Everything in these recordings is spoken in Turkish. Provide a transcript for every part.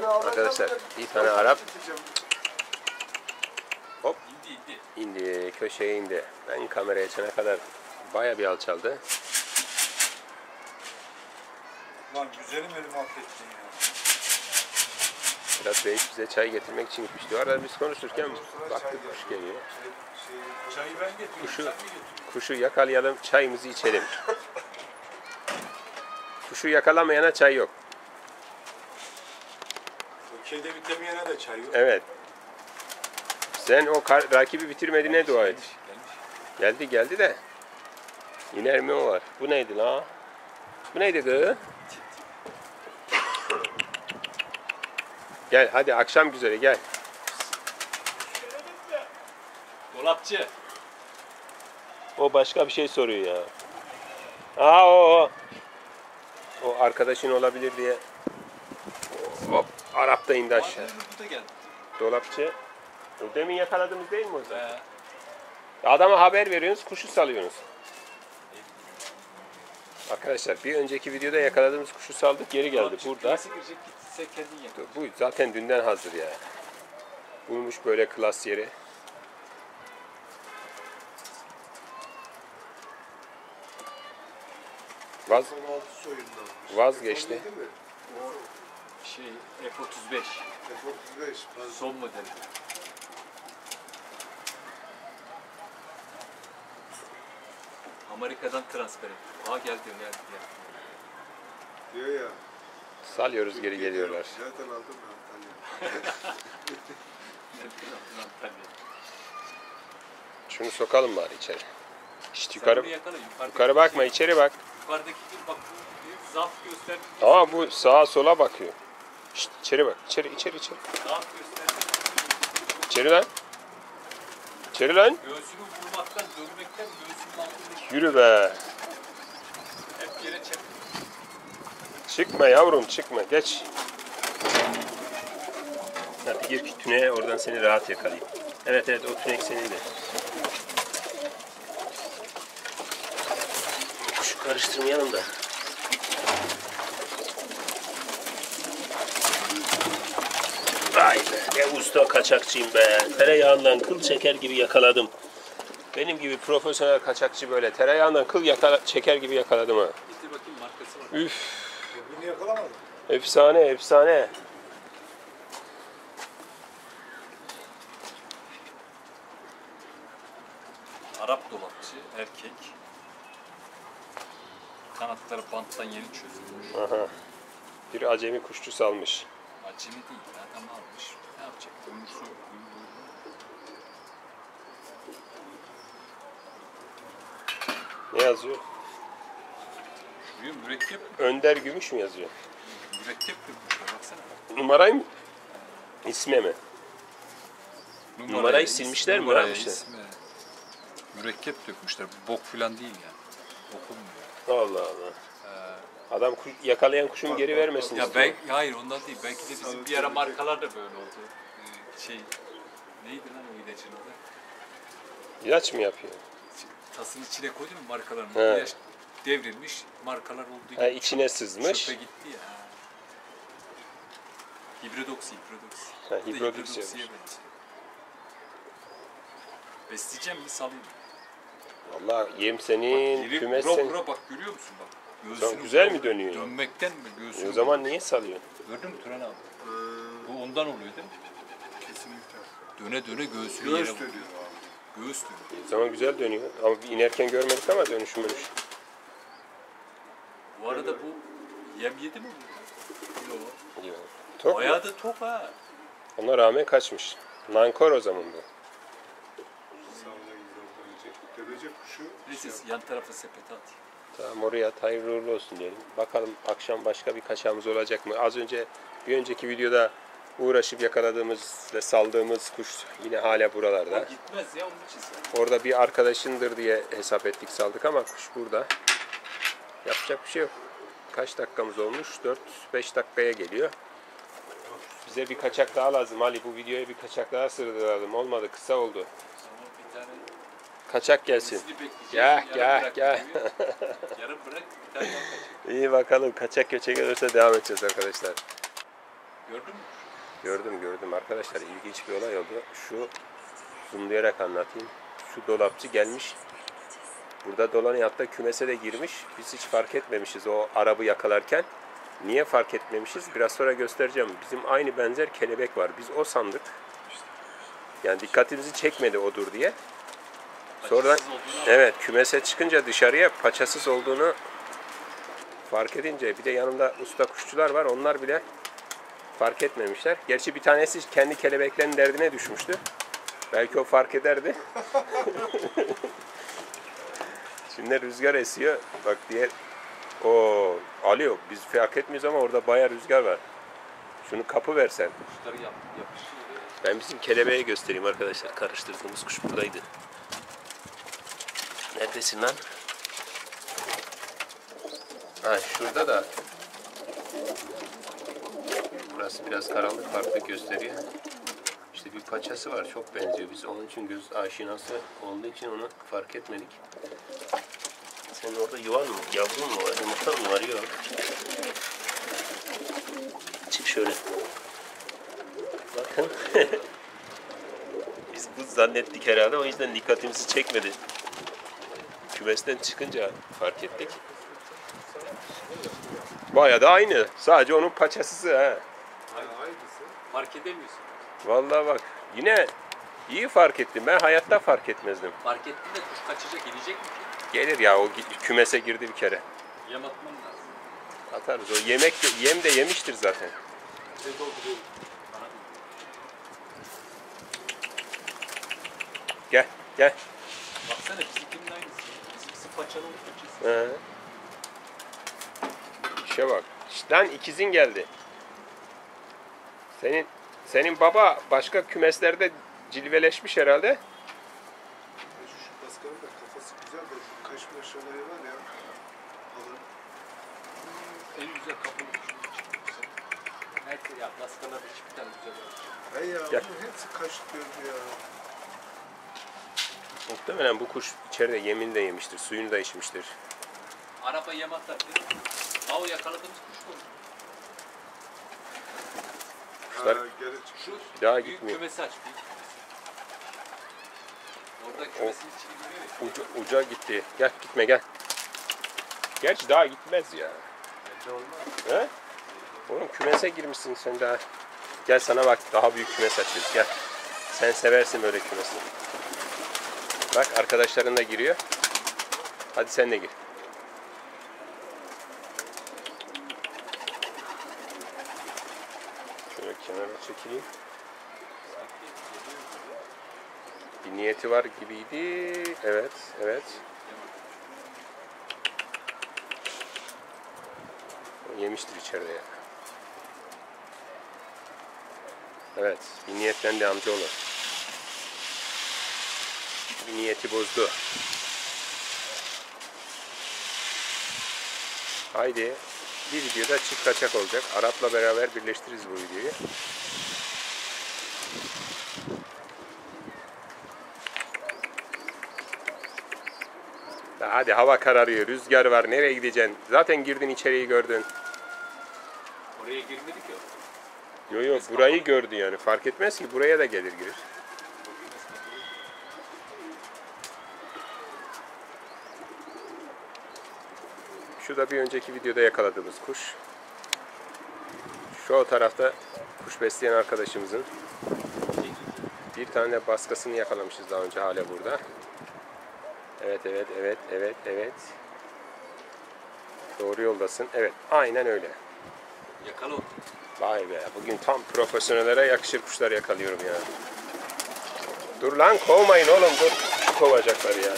Arkadaşlar bir tane Arap hop indi, köşeye indi. Ben kameraya açana kadar baya bir alçaldı. Lan güzelim elimi affettin ya. Biraz Bey bize çay getirmek için gitmişti. O arada biz konuşurken baktık kuş geliyor. Çayı ben getiriyorum. Kuşu yakalayalım, çayımızı içelim. Kuşu yakalamayana çay yok. Kedi bitemeyene de çay yok. Evet. Sen o rakibi bitirmediğine dua et. Geldi de. İner mi o var? Bu neydi la? Bu neydi kız? Gel hadi akşam güzeli gel. Dolapçı. O başka bir şey soruyor ya. Aa o. O arkadaşın olabilir diye. Hop Arap da indi aşağı. Bu da geldi. Dolapçı. O demin yakaladığımız değil mi o zaman? Adama haber veriyorsunuz, kuşu salıyorsunuz. Arkadaşlar bir önceki videoda yakaladığımız kuşu saldık, geri geldi. Burada. Bu zaten dünden hazır ya. Bulmuş böyle klas yeri. Vazgeçti. O şey F-35. Son modeli. Amerika'dan transfer etti. Aa geldi. Diyor ya. Salıyoruz, geri geliyorlar. Zaten aldım ben Antalya. Şunu sokalım bari içeri. İşte yukarı Yukarı bakma, içeri bak. Yukarıdaki bak zaaf gösterdi. Ama bu sağa sola bakıyor. Şişt, içeri bak. İçeri. Zaaf gösterdi. İçeri lan. İçeri lan. Göğsünü vurmaktan, dönmekten göğsünün altındaki Yürü be. hep yere çek. Çıkma yavrum, çıkma. Geç. Hadi gir tüneye, oradan seni rahat yakalayayım. Evet o tünek senin de. Kuşu karıştırmayalım da. Vay be, ne usta kaçakçıyım be. Tereyağından kıl çeker gibi yakaladım. Benim gibi profesyonel kaçakçı böyle tereyağından kıl çeker gibi yakaladım ha. Getir bakayım markası var. Üf. Bunu yakalamadın. Efsane. Arap dolapçı, erkek. Kanatları banttan yeni çözülmüş. Aha. Bir acemi kuşçu salmış. Acemi değil, adam almış. Ne yapacak? Ömürsü. Ne yazıyor? Mürekkep, Önder Gümüş mü yazıyor? mürekkep dökmüşler baksana. Numarayı mı? İsme mi? Numarayı silmişler mi, bırakmışlar? Mürekkep dökmüşler. Bu bok falan değil yani. Okunmuyor. Allah Allah. Adam yakalayan kuşun geri vermesin Ya istiyor. hayır ondan değil. Belki de bizim bir ara markalar da böyle oldu. Neydi lan o ilacın adı? İlaç mı yapıyor? Tasın içine koydu mu markaların? He. İlaç devrilmiş, markalar olduğu gibi. Ha, içine sızmış. Çöpe gitti ya. Hibridoksi. Ha, Bu da hibridoksi hibridoksiye yapmış. benziyor. Besleyeceğim mi salayım mı? Valla yem senin, kümes senin. Bura bak görüyor musun bak. Çok güzel mi dönüyor? Dönmekten mi göğsünü? O zaman niye salıyorsun? Gördün mü Turan abi? Bu ondan oluyor değil mi? Kesinlikle. Döne göğsünü Göğüs yere vuruyor. dönüyor abi. Göğüs dönüyor. O zaman güzel dönüyor. Ama inerken görmedik ama dönüş. Bu arada bu yem yedi mi? Yok. Yok. Tok mu? Bayağı da tok ha. Ona rağmen kaçmış. Nankor o zaman bu. Sağına gidiyor. Dönecek kuşu. Neyse yan tarafa sepete at. Tamam oraya hayırlı uğurlu olsun diyelim. Bakalım akşam başka bir kaçağımız olacak mı? Az önce bir önceki videoda uğraşıp yakaladığımız ve saldığımız kuş yine hala buralarda. Gitmez ya onun için sen. Orada bir arkadaşındır diye hesap ettik saldık ama kuş burada. Yapacak bir şey yok. Kaç dakikamız olmuş? 4-5 dakikaya geliyor. Bize bir kaçak daha lazım Ali. Bu videoya bir kaçak daha sığdıralım. Olmadı, kısa oldu. Sonra bir tane Kaçak gelsin. birisini bekleyeceğiz. Gel. Yarın bırak diyor. Yarın bırak bir tane daha kaçak. İyi bakalım. Kaçak göçek gelirse devam edeceğiz arkadaşlar. Gördün mü? Gördüm arkadaşlar, ilginç bir olay oldu. Şu zoomlayarak anlatayım. Şu dolapçı gelmiş. Burada dolanıyor, hatta kümese de girmiş. Biz hiç fark etmemişiz o arabı yakalarken. Niye fark etmemişiz? Biraz sonra göstereceğim. Bizim aynı benzer kelebek var. Biz o sandık. Yani dikkatimizi çekmedi odur diye. Sonradan Paçasız olduğunu evet, kümese çıkınca dışarıya paçasız olduğunu fark edince, bir de yanımda usta kuşçular var. Onlar bile fark etmemişler. Gerçi bir tanesi kendi kelebeklerin derdine düşmüştü. Belki o fark ederdi. Şimdi rüzgar esiyor. Bak diğer o alıyor. Biz fark etmiyoruz ama orada bayağı rüzgar var. Şunu kapı versen. kuşları yapıştırıyor. Ben bizim kelebeği göstereyim arkadaşlar. Karıştırdığımız kuş buradaydı. Neredesin lan? Ha, şurada da. Burası biraz karanlık, farklı gösteriyor. İşte bir paçası var, çok benziyor. Biz onun için göz aşinası olduğu için onu fark etmedik. Senin orada yuvan mı, yavrun mu var, yumurta mı var? Yok. Çık şöyle. Bakın. Biz bu zannettik herhalde, o yüzden dikkatimizi çekmedi. Kümesten çıkınca fark ettik. Bayağı da aynı. Sadece onun paçasısı ha. Aynısı. Fark edemiyorsun. Vallahi bak, yine iyi fark ettim. Ben hayatta fark etmezdim. Fark ettin de kuş kaçacak, inecek mi ki? Gelir ya, o kümese girdi bir kere. Yem atman lazım. Atarız. O yem de yemiştir zaten. Şey dolduruyor. Bana değil. Gel. Baksana bizimkinin aynısı. Bizimkisi paçalı olup paçası. He. İşe bak. İşte lan ikizin geldi. Senin baba başka kümeslerde cilveleşmiş herhalde. Şu Paskal'ın da kafası güzel de şu kaşmaş olayı var ya. Alın. En güzel kapalı kuşun çıkmışsa. Herkes ya baskalarda hiçbir tane güzel olmuş. Hey ya, Gel. bunun hepsi kaş gözü ya. Muhtemelen bu kuş içeride yemini de yemiştir, suyunu da içmiştir. Araba yem atar değil mi? Ha o yakaladığımız kuş mu? Kuşlar Geri çık. Şu Bir daha büyük gitmiyor. kümesi aç. Büyük kümesi. Orada kümesin içini giriyor ya. uca gitti. Gel, gitme gel. Gerçi daha gitmez ya. Bence olmaz. He? Oğlum kümese girmişsin sen daha. Gel sana bak, daha büyük kümes açıyoruz, gel. Sen seversin böyle kümesi. Bak arkadaşların da giriyor. Hadi sen de gir. Şöyle kenara çekileyim. Bir niyeti var gibiydi. Evet. O yemiştir içeride ya. Evet, bir niyetlendi amcaoğlu. Bir niyeti bozdu. Haydi, bir videoda çift kaçak olacak. Arap'la beraber birleştiririz bu videoyu. Hadi, hava kararıyor, rüzgar var, nereye gideceksin? Zaten girdin içeriği, gördün. Oraya girmedik ya. Yok, burayı gördü yani, fark etmez ki, buraya da gelir girir. Şu da bir önceki videoda yakaladığımız kuş. Şu o tarafta kuş besleyen arkadaşımızın. Bir tane baskısını yakalamışız daha önce, hala burada. Evet. Doğru yoldasın. Evet, aynen öyle. Yakala onu. Vay be, bugün tam profesyonellere yakışır kuşlar yakalıyorum ya. Dur lan, kovmayın oğlum, dur. Kuşu kovacaklar ya.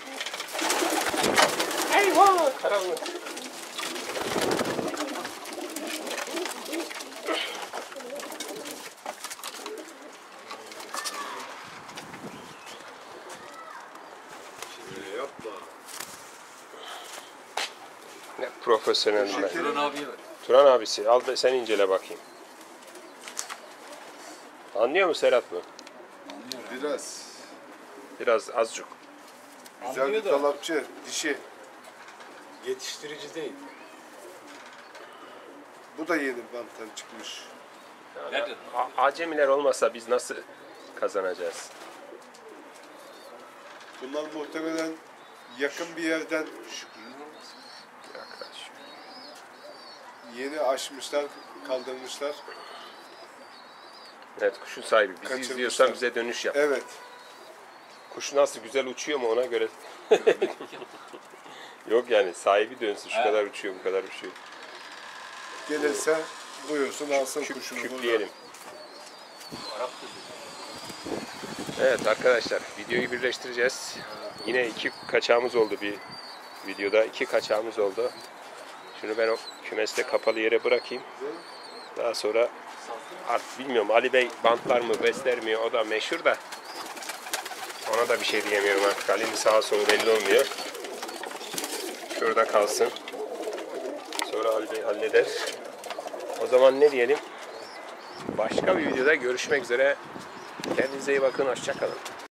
Eyvah, karanlık. Yapma. Ne profesyonelim ben. Turan abiye ver. Turan abisi, al da sen incele bakayım. Anlıyor mu Serhat mı? Biraz. Biraz, azıcık. Güzel bir Anlıyor da. dolapçı. Dişi. Yetiştirici değil. Bu da yeni banttan çıkmış. Nereden? Acemiler olmasa biz nasıl kazanacağız? Bunlar muhtemelen yakın bir yerden Şükrü'nün olmasın. Arkadaş. yeni açmışlar, kaldırmışlar. Evet, Kuşun sahibi bizi Kaçırmışlar. izliyorsan bize dönüş yap. Evet. Kuş nasıl güzel uçuyor mu ona göre. Yok yani sahibi dönsün şu He. kadar uçuyor bu kadar uçuyor. Gelirse buyursun alsın kuşunu. Küpleyelim. Arap dedi. Evet arkadaşlar videoyu birleştireceğiz. Yine 2 kaçağımız oldu bir videoda. 2 kaçağımız oldu. Şunu ben o kümeste kapalı yere bırakayım. Daha sonra artık bilmiyorum Ali Bey bantlar mı besler mi o da meşhur da. Ona da bir şey diyemiyorum artık. Ali'nin sağa solu belli olmuyor. Şurada kalsın. Sonra Ali Bey halleder. O zaman ne diyelim? Başka bir videoda görüşmek üzere. Kendinize iyi bakın. Hoşça kalın.